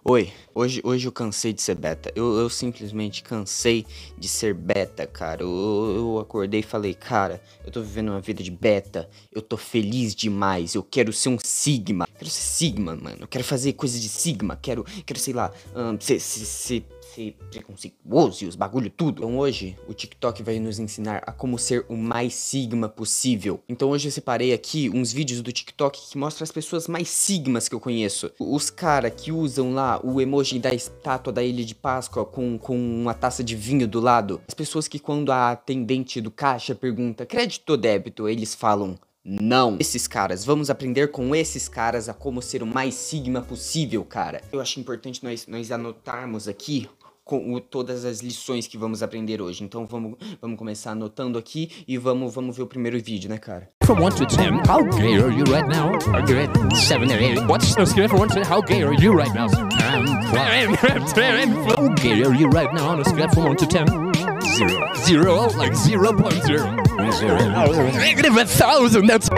Oi, hoje eu cansei de ser beta. Eu simplesmente cansei de ser beta, cara. Eu acordei e falei, cara, eu tô vivendo uma vida de beta. Eu tô feliz demais. Eu quero ser um Sigma. Quero ser Sigma, mano. Eu quero fazer coisas de Sigma. Quero sei lá, ser preconceituoso e os bagulho tudo. Então hoje o TikTok vai nos ensinar a como ser o mais Sigma possível. Então hoje eu separei aqui uns vídeos do TikTok que mostram as pessoas mais Sigmas que eu conheço. Os cara que usam lá o emoji da estátua da Ilha de Páscoa com uma taça de vinho do lado. As pessoas que quando a atendente do caixa pergunta crédito ou débito, eles falam não. Esses caras, vamos aprender com esses caras a como ser o mais Sigma possível, cara. Eu acho importante nós anotarmos aqui com todas as lições que vamos aprender hoje. Então vamos começar anotando aqui e vamos ver o primeiro vídeo, né, cara? From 1 to 10, how gay are you right now? Are you at 7 or 8? What's the scale from 1 to 10? How gay are you right now? How gay are you right now on a scale from 1 to 10? 0. 0, like 0.0. 0. Negative 1,000, that's...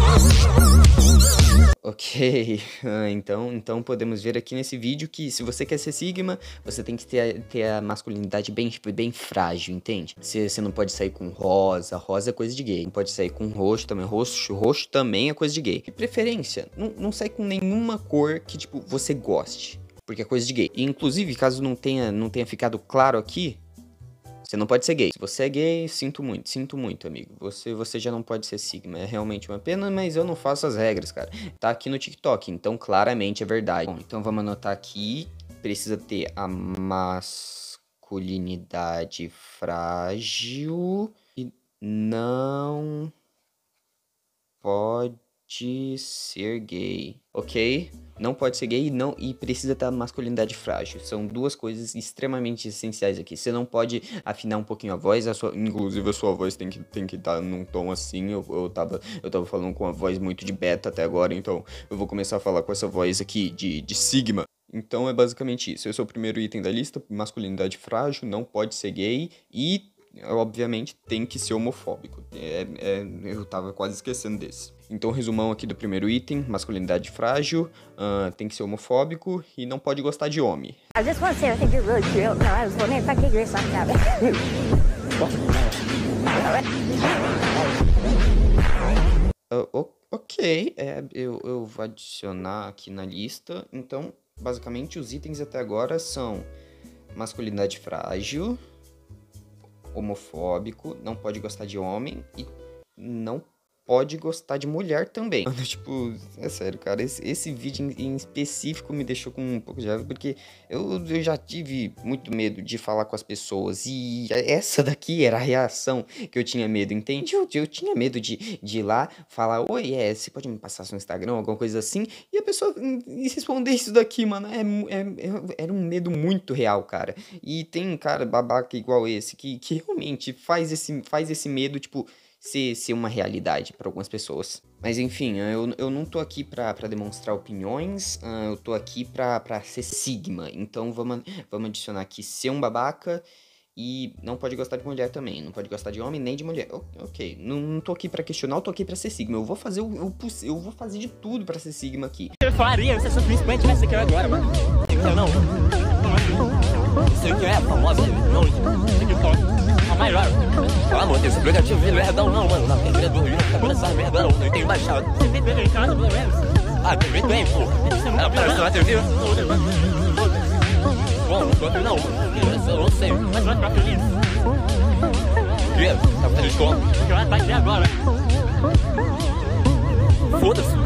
Ok, então podemos ver aqui nesse vídeo que se você quer ser Sigma, você tem que ter a masculinidade bem frágil, entende? Você não pode sair com rosa é coisa de gay. Não pode sair com roxo também, roxo também é coisa de gay. De preferência, não sai com nenhuma cor que, tipo, você goste, porque é coisa de gay. E, inclusive, caso não tenha ficado claro aqui, você não pode ser gay. Se você é gay, sinto muito, amigo. Você já não pode ser Sigma. É realmente uma pena, mas eu não faço as regras, cara. Tá aqui no TikTok, então claramente é verdade. Bom, então vamos anotar aqui. Precisa ter a masculinidade frágil e não pode ser gay, ok? Não pode ser gay e precisa ter a masculinidade frágil. São duas coisas extremamente essenciais aqui. Você não pode afinar um pouquinho a voz, inclusive a sua voz tem que estar num tom assim. Eu tava falando com uma voz muito de beta até agora, então eu vou começar a falar com essa voz aqui de Sigma. Então é basicamente isso. Esse é o primeiro item da lista, masculinidade frágil, não pode ser gay e, obviamente, tem que ser homofóbico. Eu tava quase esquecendo desse. Então, resumão aqui do primeiro item, masculinidade frágil, tem que ser homofóbico e não pode gostar de homem. I just want to say I think you're really cute. No, I was wondering if I could get something out of it. Ok, eu vou adicionar aqui na lista. Então, basicamente, os itens até agora são masculinidade frágil, homofóbico, não pode gostar de homem e não pode gostar de mulher também. Tipo, é sério, cara, esse vídeo em específico me deixou com um pouco de raiva, porque eu já tive muito medo de falar com as pessoas, e essa daqui era a reação que eu tinha medo, entende? Eu tinha medo de ir lá, falar, oi, você pode me passar seu Instagram, alguma coisa assim, e a pessoa responder isso daqui, mano, era um medo muito real, cara. E tem um cara babaca igual esse, que realmente faz esse medo, tipo, ser uma realidade para algumas pessoas. Mas enfim, eu não tô aqui pra demonstrar opiniões, eu tô aqui pra ser Sigma. Então vamos adicionar aqui ser um babaca e não pode gostar de mulher também. Não pode gostar de homem nem de mulher. Ok, não tô aqui pra questionar, eu tô aqui pra ser Sigma. Eu vou fazer eu vou fazer de tudo pra ser Sigma aqui. Eu faria se essa principalmente tivesse aqui agora, mano. Não. Você quer famosa? Não, TikTok. A maior. Pelo amor de Deus, esse aplicativo ele é não, mano. Não tem vereador, não tá vendo essa merda, não. Não tem baixado. Você tem TV em casa, pelo menos? Ah, TV tem, pô. Ela apareceu na TV? Bom, não. Eu não sei. Mas vai ficar feliz. Que? Tá feliz como? Porque ela tá aqui agora. Foda-se.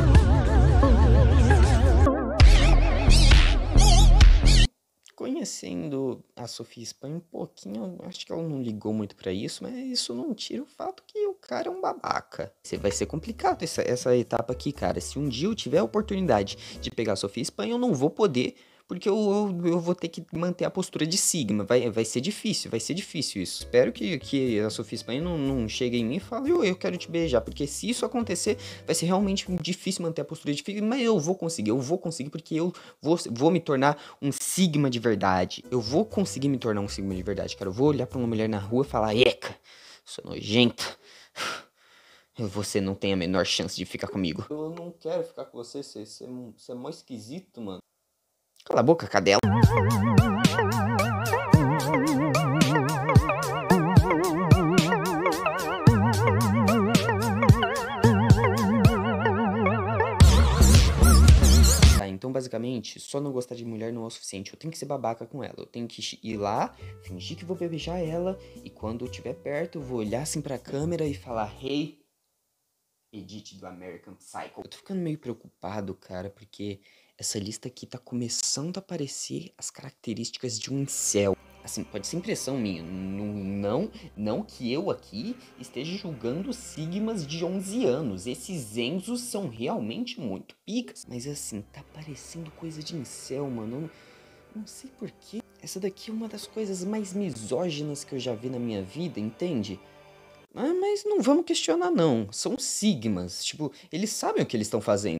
Conhecendo a Sofia Espanha um pouquinho, eu acho que ela não ligou muito pra isso, mas isso não tira o fato que o cara é um babaca. Vai ser complicado essa etapa aqui, cara. Se um dia eu tiver a oportunidade de pegar a Sofia Espanha, eu não vou poder, porque eu vou ter que manter a postura de Sigma. Vai ser difícil isso. Espero que a Sofia Espanha não chegue em mim e fale, eu quero te beijar, porque se isso acontecer, vai ser realmente difícil manter a postura de Sigma, mas eu vou conseguir, porque eu vou me tornar um Sigma de verdade. Eu vou conseguir me tornar um Sigma de verdade, cara. Eu vou olhar pra uma mulher na rua e falar, eca, sou nojenta. Você não tem a menor chance de ficar comigo. Eu não quero ficar com você é mó esquisito, mano. Cala a boca, cadela. Então, basicamente, só não gostar de mulher não é o suficiente. Eu tenho que ser babaca com ela. Eu tenho que ir lá, fingir que vou beijar ela. E quando eu estiver perto, eu vou olhar assim pra câmera e falar: Hey, Edith do American Psycho. Eu tô ficando meio preocupado, cara, porque essa lista aqui tá começando a aparecer as características de um incel. Assim, pode ser impressão minha, não que eu aqui esteja julgando sigmas de 11 anos. Esses Enzos são realmente muito picas. Mas assim, tá parecendo coisa de incel, mano. Não sei porquê. Essa daqui é uma das coisas mais misóginas que eu já vi na minha vida, entende? Mas não vamos questionar não, são sigmas. Tipo, eles sabem o que eles estão fazendo.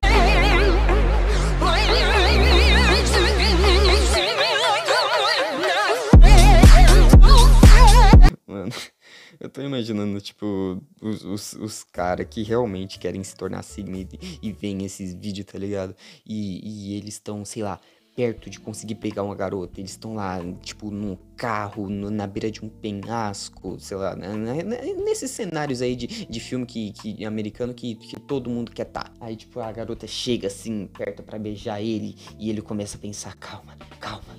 Mano, eu tô imaginando, tipo, os caras que realmente querem se tornar sigma e veem esses vídeos, tá ligado? E eles estão, sei lá, perto de conseguir pegar uma garota. Eles estão lá, tipo, num carro, na beira de um penhasco, sei lá, nesses cenários aí de filme americano que todo mundo quer tá. Aí, tipo, a garota chega assim, perto pra beijar ele, e ele começa a pensar: calma, calma.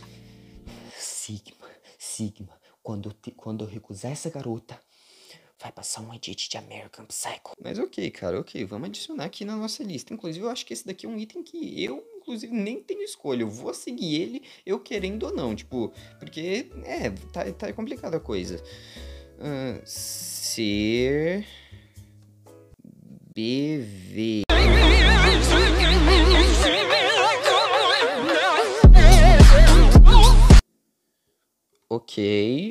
Sigma. Quando eu recusar essa garota, vai passar um Edit de American Psycho. Mas ok, cara, ok. Vamos adicionar aqui na nossa lista. Inclusive, eu acho que esse daqui é um item que eu, inclusive, nem tenho escolha. Eu vou seguir ele, eu querendo ou não. Tipo, porque, tá complicada a coisa. Ser... BV... Ok,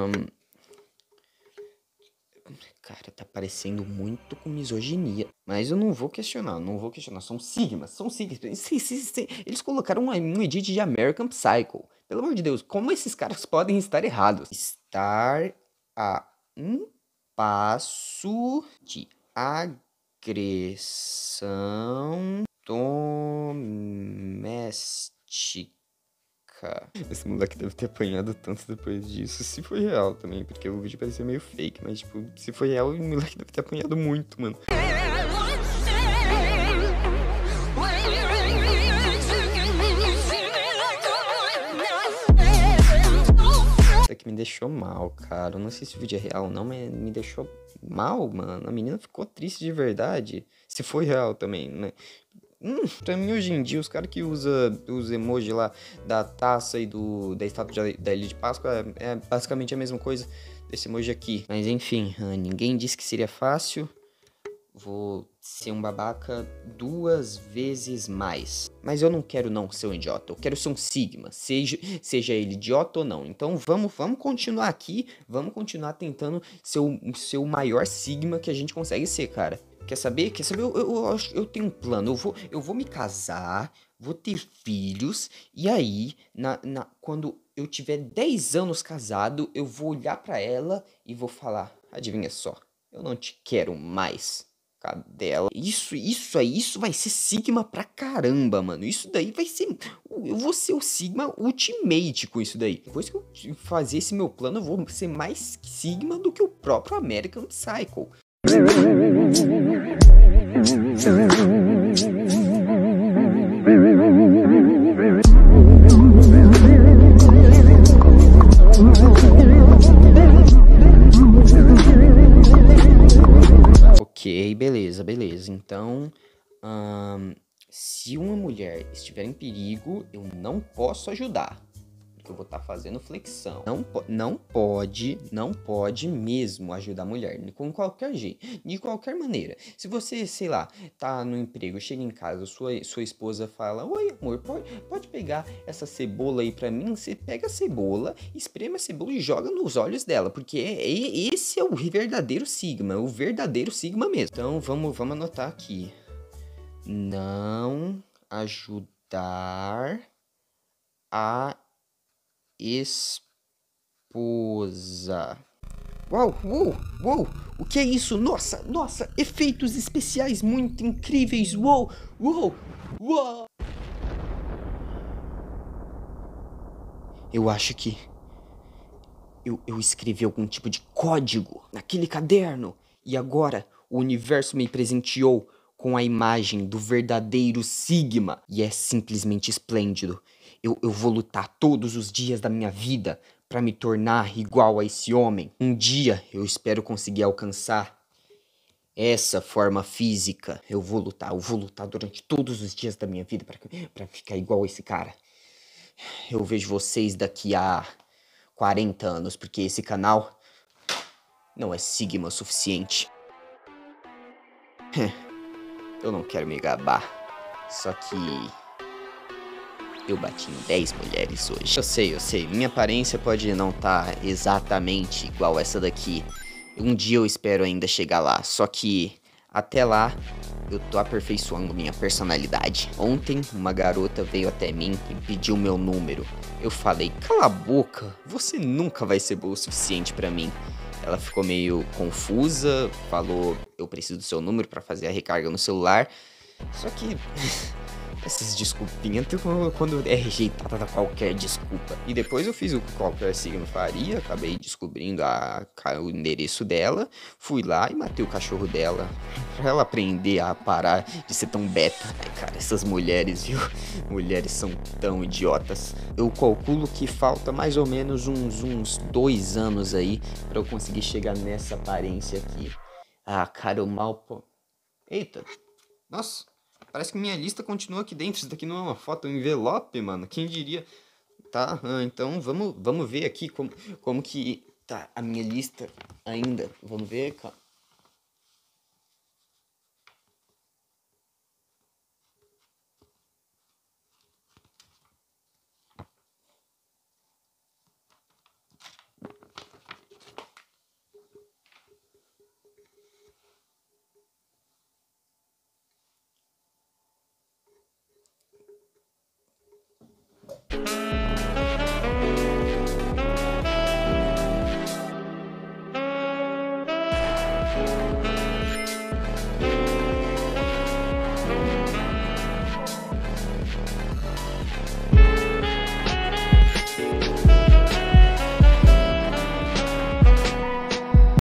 cara, tá parecendo muito com misoginia. Mas eu não vou questionar, São sigmas. Eles colocaram um edit de American Psycho. Pelo amor de Deus, como esses caras podem estar errados? Estar a um passo de agressão doméstica. Esse moleque deve ter apanhado tanto depois disso. Se foi real também, porque o vídeo parecia meio fake. Mas, tipo, se foi real, o moleque deve ter apanhado muito, mano. Isso aqui me deixou mal, cara. Eu não sei se o vídeo é real ou não, mas me deixou mal, mano. A menina ficou triste de verdade. Se foi real também, né? Pra mim, hoje em dia, os caras que usam os emojis lá da taça e da estátua da Ilha de Páscoa é basicamente a mesma coisa desse emoji aqui. Mas enfim, ninguém disse que seria fácil. Vou ser um babaca 2 vezes mais. Mas eu não quero não ser um idiota. Eu quero ser um sigma, seja ele idiota ou não. Então vamos continuar aqui. Vamos continuar tentando ser o maior sigma que a gente consegue ser, cara. Quer saber? Eu tenho um plano. Eu vou me casar, vou ter filhos, e aí, quando eu tiver 10 anos casado, eu vou olhar pra ela e vou falar: adivinha só, eu não te quero mais, cadela. Isso vai ser sigma pra caramba, mano. Isso daí vai ser... Eu vou ser o sigma ultimate com isso daí. Depois que eu fazer esse meu plano, eu vou ser mais sigma do que o próprio American Psycho. Ok, beleza. Então, se uma mulher estiver em perigo, eu não posso ajudar. Porque eu vou estar fazendo flexão. Não pode mesmo ajudar a mulher. Com qualquer jeito, de qualquer maneira. Se você, sei lá, tá no emprego, chega em casa, sua esposa fala: oi, amor, pode pegar essa cebola aí pra mim? Você pega a cebola, espreme a cebola e joga nos olhos dela. Porque esse é o verdadeiro sigma. O verdadeiro sigma mesmo. Então, vamos anotar aqui. Não ajudar a esposa. Uau, o que é isso? Nossa, efeitos especiais muito incríveis. Uau. Eu acho que eu escrevi algum tipo de código naquele caderno. E agora o universo me presenteou com a imagem do verdadeiro Sigma. E é simplesmente esplêndido. Eu vou lutar todos os dias da minha vida para me tornar igual a esse homem. Um dia eu espero conseguir alcançar essa forma física. Eu vou lutar durante todos os dias da minha vida para ficar igual a esse cara. Eu vejo vocês daqui a 40 anos, porque esse canal não é Sigma o suficiente. Eu não quero me gabar, só que eu bati em 10 mulheres hoje. Eu sei, minha aparência pode não estar exatamente igual essa daqui. Um dia eu espero ainda chegar lá, só que até lá eu tô aperfeiçoando minha personalidade. Ontem uma garota veio até mim e pediu meu número. Eu falei, cala a boca, você nunca vai ser boa o suficiente pra mim. Ela ficou meio confusa, falou, eu preciso do seu número pra fazer a recarga no celular. Só que essas desculpinhas quando é rejeitada qualquer desculpa. E depois eu fiz o que qualquer signo faria, acabei descobrindo o endereço dela, fui lá e matei o cachorro dela, pra ela aprender a parar de ser tão beta. Ai, cara, essas mulheres, viu? Mulheres são tão idiotas. Eu calculo que falta mais ou menos uns 2 anos aí pra eu conseguir chegar nessa aparência aqui. Ah, cara, eu mal... Eita, nossa... Parece que minha lista continua aqui dentro. Isso daqui não é uma foto, é um envelope, mano. Quem diria? Tá, então vamos ver aqui como que tá a minha lista ainda. Vamos ver, cara.